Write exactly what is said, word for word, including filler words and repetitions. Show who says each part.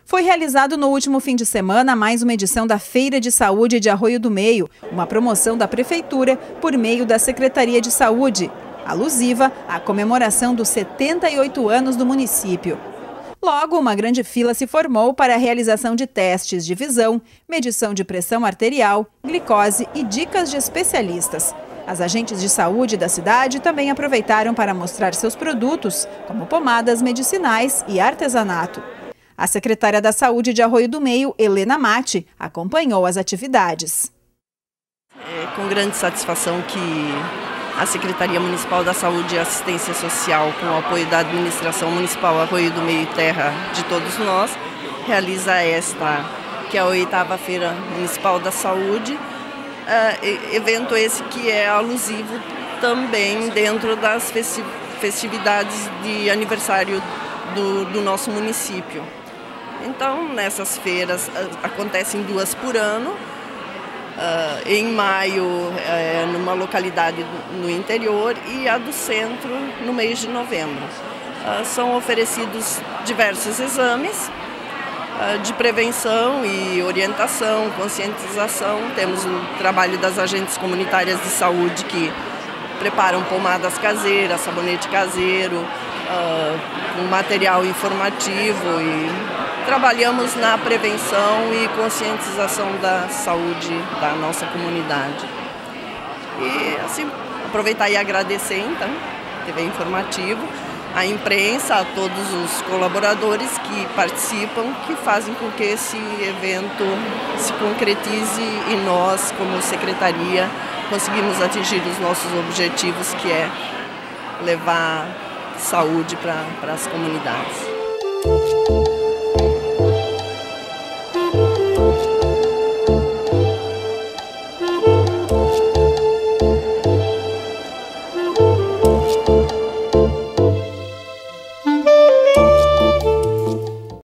Speaker 1: Foi realizado no último fim de semana mais uma edição da Feira de Saúde de Arroio do Meio, uma promoção da Prefeitura por meio da Secretaria de Saúde, alusiva à comemoração dos setenta e oito anos do município. Logo, uma grande fila se formou para a realização de testes de visão, medição de pressão arterial, glicose e dicas de especialistas. As agentes de saúde da cidade também aproveitaram para mostrar seus produtos, como pomadas medicinais e artesanato. A secretária da Saúde de Arroio do Meio, Helena Matti, acompanhou as atividades.
Speaker 2: É com grande satisfação que a Secretaria Municipal da Saúde e Assistência Social, com o apoio da Administração Municipal Arroio do Meio e Terra de todos nós, realiza esta, que é a oitava Feira Municipal da Saúde, uh, evento esse que é alusivo também dentro das festividades de aniversário do, do nosso município. Então, nessas feiras, acontecem duas por ano, uh, em maio, é, numa localidade no interior, e a do centro, no mês de novembro. Uh, são oferecidos diversos exames uh, de prevenção e orientação, conscientização. Temos o trabalho das agentes comunitárias de saúde que preparam pomadas caseiras, sabonete caseiro, uh, um material informativo, e trabalhamos na prevenção e conscientização da saúde da nossa comunidade. E assim, aproveitar e agradecer então, T V Informativo, a imprensa, a todos os colaboradores que participam, que fazem com que esse evento se concretize e nós, como secretaria, conseguimos atingir os nossos objetivos, que é levar saúde para as comunidades.